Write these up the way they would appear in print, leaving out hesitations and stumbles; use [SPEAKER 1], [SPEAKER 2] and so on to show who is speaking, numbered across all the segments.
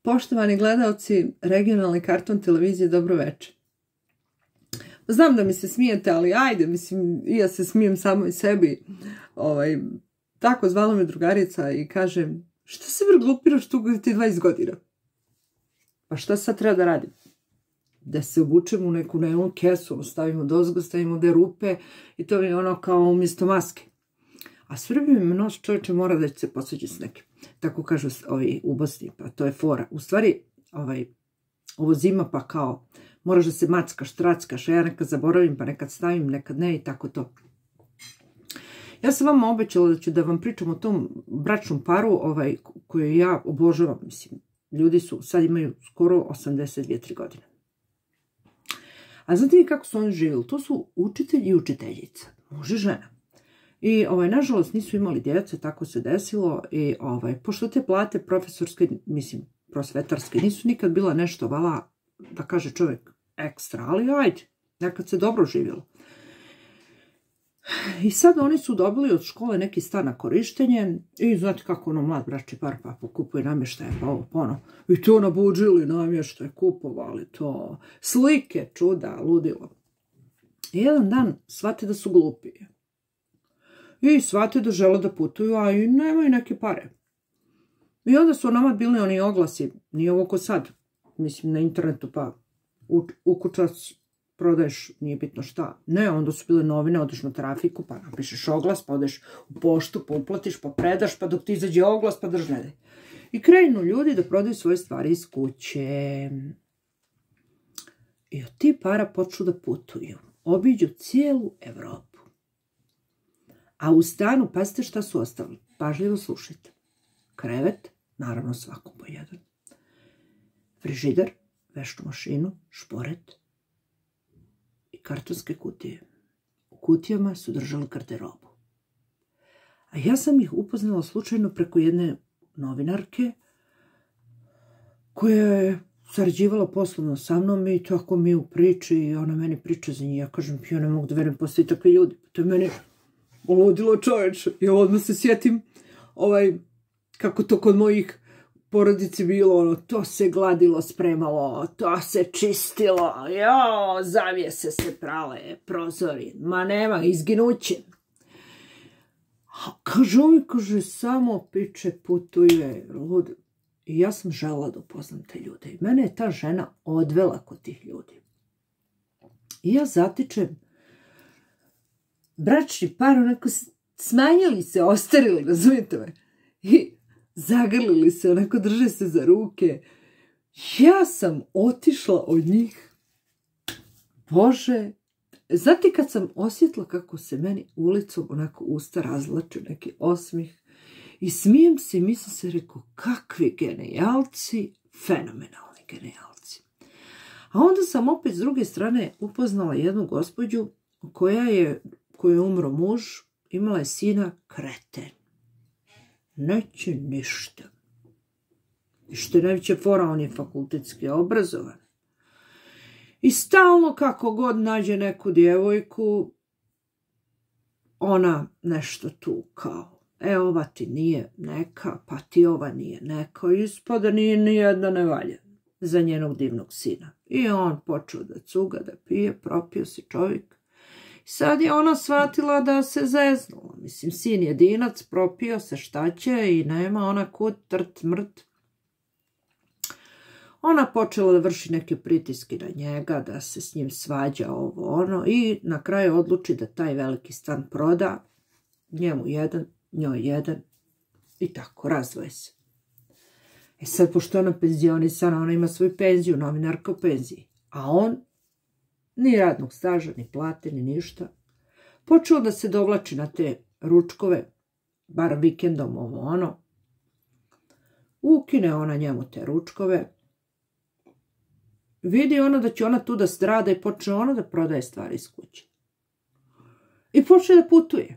[SPEAKER 1] Poštovani gledalci regionalne karton televizije, dobro večer. Znam da mi se smijete, ali ajde, mislim, i ja se smijem samo i sebi. Tako zvala me drugarica i kaže, šta se glupiraš tu ti 20 godina? Pa šta sad treba da radim? Da se obučemo u neku najlon kesu, stavimo dozgo, stavimo de rupe i to je ono kao umjesto maske. A svrbi mi nos, čovječe, mora da će se posveći s nekim. Tako kažu ovi ubosni, pa to je fora. U stvari, ovo zima pa kao, moraš da se mackaš, trackaš, a ja nekad zaboravim, pa nekad stavim, nekad ne i tako to. Ja sam vam obećala da ću da vam pričam o tom bračnom paru koju ja obožavam, mislim. Ljudi su, sad imaju skoro 82-3 godine. A znate li kako su oni živjeli? To su učitelj i učiteljica, muž i žena. I nažalost nisu imali djece, tako se desilo i pošto te plate profesorske, mislim prosvetarske, nisu nikad bila nešto vala, da kaže čovjek, ekstra, ali ajde, nekad se dobro živjelo. I sad oni su dobili od škole neki stan na korištenje i znate kako ono mlad bračni par pa pokupuje namještaje, pa ovo pono. I to nabuđili namještaje, kupovali to, slike, čuda, ludilo. I jedan dan shvate da su glupiji. I shvate da žele da putuju, a i nemaju neke pare. I onda su nama bili oni oglasi, nije ovo ko sad, mislim na internetu, pa ukućac prodaješ, nije bitno šta. Ne, onda su bile novine, odeš na trafiku, pa napišeš oglas, pa odeš u poštu, pa uplatiš, pa predaš, pa dok ti izađe oglas, pa drž ne daj. I krenu ljudi da prodaju svoje stvari iz kuće. I od ti para počnu da putuju. Obiđu cijelu Evropu. A u stanu, pazite šta su ostavili. Pažljivo slušajte. Krevet, naravno svakom po jedan. Frižider, vešnu mašinu, šporet i kartonske kutije. U kutijama su držali garderobu. A ja sam ih upoznala slučajno preko jedne novinarke koja je sarađivala poslovno sa mnom i tako mi u priči i ona meni priča za njih. Ja kažem, ja ne mogu da verujem, postoji takve ljudi. To je meni oludilo čoveče. Ja odmah se sjetim kako to kod mojih porodici bilo, to se gladilo, spremalo, to se čistilo, zavjese se prale, prozori, ma nema, izginuće. Kaže, kaže, samo piče, putuje, ludo. I ja sam želela da upoznam te ljude. I mene je ta žena odvela kod tih ljudi. I ja zatičem bračni par, onako smanjili se, ostarili, razumijete me? I zagrlili se, onako drže se za ruke. Ja sam otišla od njih. Bože, znate kad sam osjetila kako se meni ulicom onako usta razlače, neki osmih. I smijem se i mislim se, rekao, kakvi genijalci, fenomenalni genijalci. A onda sam opet s druge strane upoznala jednu gospođu kojoj je umro muž, imala je sina kreten. Neće ništa. I što je najveća fora, on je fakultetski obrazovan. I stalno kako god nađe neku djevojku, ona nešto tu kao, ova ti nije neka, pa ti ova nije neka, ispada nije nijedna ne valja za njenog divnog sina. I on počeo da cuga, da pije, propio se čovjek. Sad je ona shvatila da se zeznula. Mislim, sin jedinac, propio se šta će i nema ona kud, trt, mrt. Ona počela da vrši neke pritiske na njega, da se s njim svađa ovo ono i na kraju odluči da taj veliki stan proda, njemu jedan, njoj jedan i tako, razdvoje se. Sad, pošto ona penzionisana, ona ima svoju penziju, novinarka u penziji, a on ni radnog staža, ni plate, ni ništa. Počeo da se dovlači na te ručkove, bar vikendom ovo ono. Ukine ona njemu te ručkove. Vidi ona da će ona tu da strada i počne ona da prodaje stvari iz kuće. I počne da putuje.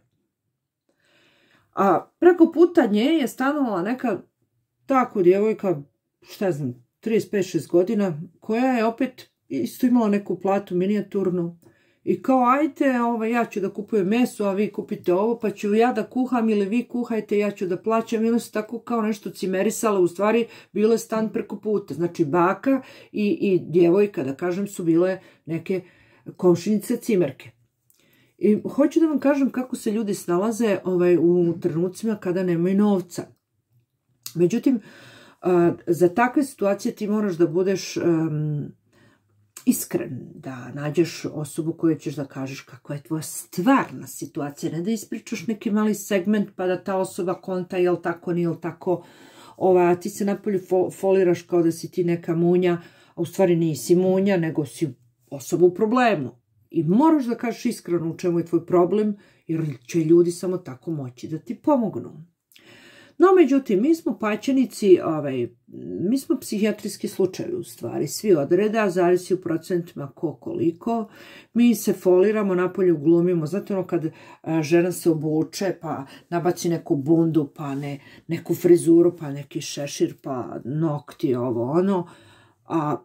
[SPEAKER 1] A preko puta nje je stanovala neka tako djevojka, šta znam, 35-6 godina, koja je opet isto imala neku platu minijaturnu I kao, ajte, ja ću da kupujem meso, a vi kupite ovo, pa ću ja da kuham ili vi kuhajte, ja ću da plaćam. I onda su tako kao nešto cimerisala, u stvari bilo je stan preko puta. Znači, baka i djevojka, da kažem, su bile neke komšinice cimerke. I hoću da vam kažem kako se ljudi snalaze u trenucima kada nemaju novca. Međutim, za takve situacije ti moraš da budeš iskren, da nađeš osobu koju ćeš da kažeš kakva je tvoja stvarna situacija, ne da ispričaš neki mali segment pa da ta osoba konta jel tako, nije tako, a ti se napolju foliraš kao da si ti neka munja, a u stvari nisi munja, nego si osoba u problemu. I moraš da kažeš iskreno u čemu je tvoj problem, jer će ljudi samo tako moći da ti pomognu. No, međutim, mi smo paćenici, mi smo psihijatrijski slučajevi u stvari, svi od reda, zavisi u procentima koliko, mi se foliramo, napolju glumimo, znate kad žena se obuče, pa nabaci neku bundu, pa neku frizuru, pa neki šešir, pa nokti, a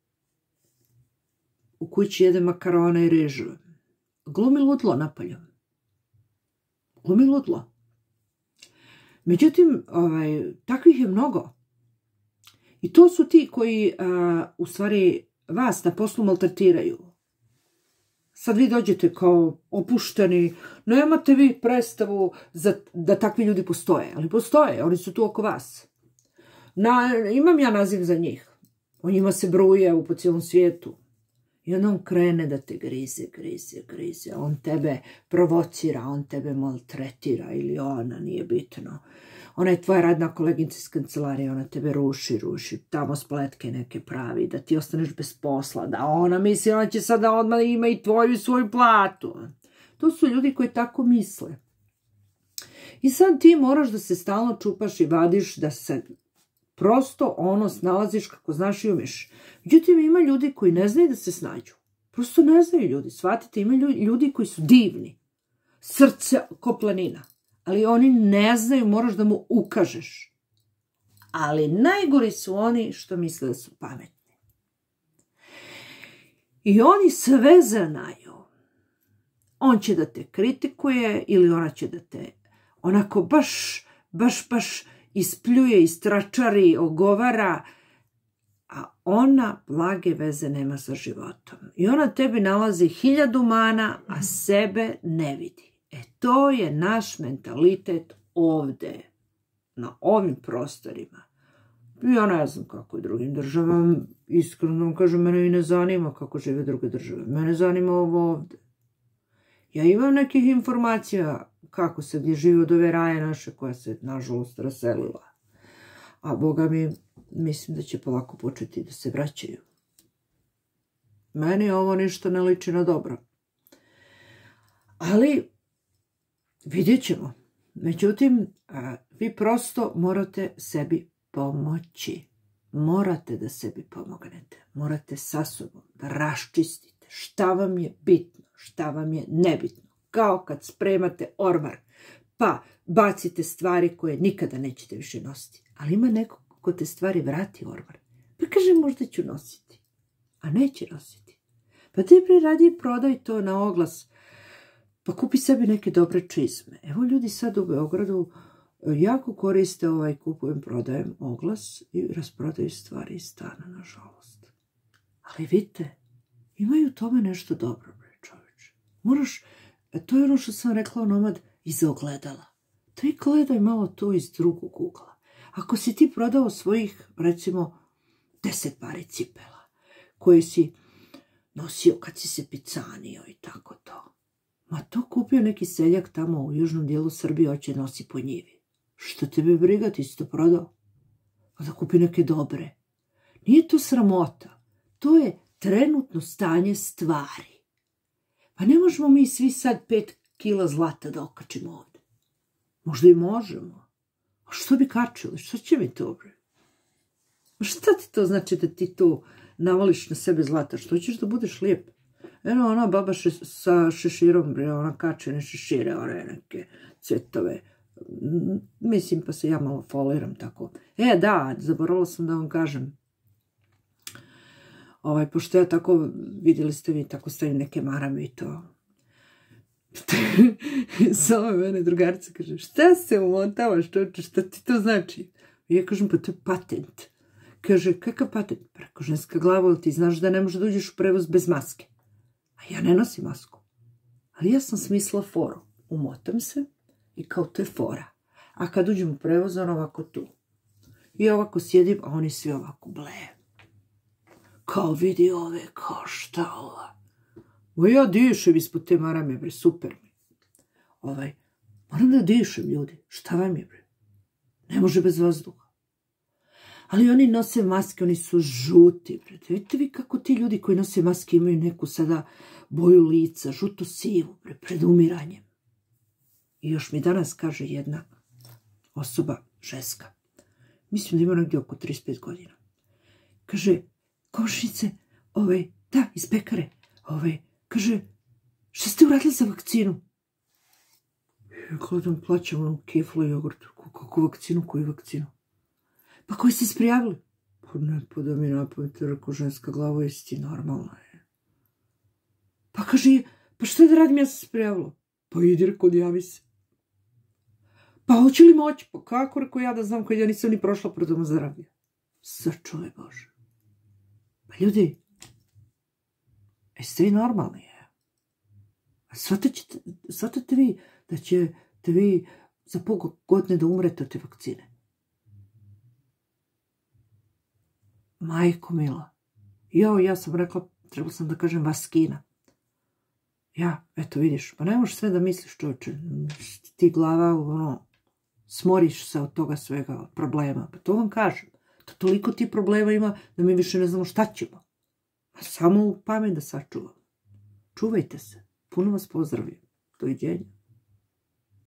[SPEAKER 1] u kući jede makarone i rižu. Glumi ludlo napolju. Glumi ludlo. Međutim, takvih je mnogo. I to su ti koji, u stvari, vas na poslu maltretiraju. Sad vi dođete kao opušteni, nemate vi predstavu da takvi ljudi postoje. Ali postoje, oni su tu oko vas. Imam ja naziv za njih. O njima se bruje po cijelom svijetu. I onda on krene da te grize. On tebe provocira, on tebe maltretira ili ona, nije bitno. Ona je tvoja radna koleginica iz kancelarije, ona tebe ruši, tamo spletke neke pravi, da ti ostaneš bez posla, da ona misli, ona će sada odmah ima i tvoju i svoju platu. To su ljudi koji tako misle. I sad ti moraš da se stalno čupaš i vadiš, da se prosto snalaziš kako znaš i umeš. Međutim, ima ljudi koji ne znaju da se snađu. Prosto ne znaju ljudi. Shvatite, ima ljudi koji su divni. Srce ko planina. Ali oni ne znaju, moraš da mu ukažeš. Ali najgori su oni što misle da su pametni. I oni sve znaju. On će da te kritikuje ili ona će da te onako baš ispljuje, istračari, ogovara, a ona blage veze nema sa životom. I ona tebi nalazi 1000 mana, a sebe ne vidi. To je naš mentalitet ovde, na ovim prostorima. Ja ne znam kako je drugim državama, iskreno vam kažem, mene i ne zanima kako žive druge države. Mene zanima ovo ovde. Ja imam nekih informacija kako se gdje živi od ove raje naše koja se, nažalost, raselila. A Boga mi, mislim da će polako početi da se vraćaju. Meni ovo ništa ne liči na dobro. Ali, vidjet ćemo. Međutim, vi prosto morate sebi pomoći. Morate da sebi pomognete. Morate sa sobom da raščistite šta vam je bitno, šta vam je nebitno. Kao kad spremate ormar, pa bacite stvari koje nikada nećete više nositi. Ali ima neko ko te stvari vrati u ormar. Pa kaže, možda ću nositi. A neće nositi. Pa ti radije prodaj to na oglas. Pa kupi sebi neke dobre čizme. Evo ljudi sad u Beogradu jako koriste kupujem, prodajem oglas i rasprodaju stvari iz stana, nažalost. Ali vidite, imaju u tome nešto dobro, bre čoveče. Moraš, to je ono što sam rekla onomad, iza ogledala. Ti gledaj malo to iz drugog ugla. Ako si ti prodao svojih, recimo, 10 pari cipela, koje si nosio kad si se picanio i tako to. Ma to kupio neki seljak tamo u južnom dijelu Srbije, hoće nosi po njivi. Što tebe briga, ti si to prodao? Pa da kupi neke dobre. Nije to sramota. To je trenutno stanje stvari. Pa ne možemo mi svi sad 5 kila zlata da okačimo ovde. Možda i možemo. A što bi kačili? Što će mi to, bre? A šta ti to znači da ti to navališ na sebe zlata? Što ćeš da budeš lijep? Eno, ona baba sa šeširom, bre, ona kače ne šešire, one neke cvetove. Mislim, pa se ja malo foliram tako. Da, zaboravila sam da vam kažem. Pošto ja tako, vidjeli ste vi, tako stavim neke marame i to. Zove mene drugarica, kaže, šta se umotavaš, čovječe, šta ti to znači? I ja kažem, pa to je patent. Kaže, kakav patent? Preko ženska glava, ti znaš da ne možeš da uđeš u prevoz bez maske. A ja ne nosim masku. Ali ja sam smislila foru. Umotam se i kao to je fora. A kad uđem u prevoz, on ovako tu. I ovako sjedim, a oni svi ovako ble. Kao vidi ove, kao šta ova. Ja dišem ispod te marame, bre, super mi. Moram da dišem, ljudi. Šta vam je, bre? Ne može bez vazduha. Ali oni nose maske, oni su žuti, bre. Vidite vi kako ti ljudi koji nose maske imaju neku sada boju lica, žuto-sivu, bre, pred umiranjem. I još mi danas kaže jedna osoba, ženska. Mislim da ima negdje oko 35 godina. Kaže, komšnice, da, iz pekare, kaže, šta ste uradili za vakcinu? Ja gledam, plaćam onu kiflu i jogurt. Kako vakcinu? Koju vakcinu? Pa koji ste sprijavili? Pa ne, pa da mi napravite, rekao ženska glava, jesi ti normalna je. Pa kaže, pa što da radim, ja sam sprijavila? Pa idi, rekao, odjavi se. Pa hoće li moći? Pa kako, rekao ja da znam, kad ja nisam ni prošla pro doma zdravlja. Sačuvaj Bože. Pa ljudi, jeste vi normalni, je? A shvatate vi da ćete vi za pol godine da umrete od te vakcine? Majko mila. Ja sam rekla, trebala sam da kažem vaskina. Ja, eto vidiš, pa ne možeš sve da misliš, čovječe. Ti glava, smoriš se od toga svega, od problema. Pa to vam kažem. Toliko ti problema ima da mi više ne znamo šta ćemo. A samo u pamet da sačuvamo. Čuvajte se. Puno vas pozdravljam. Doviđenja.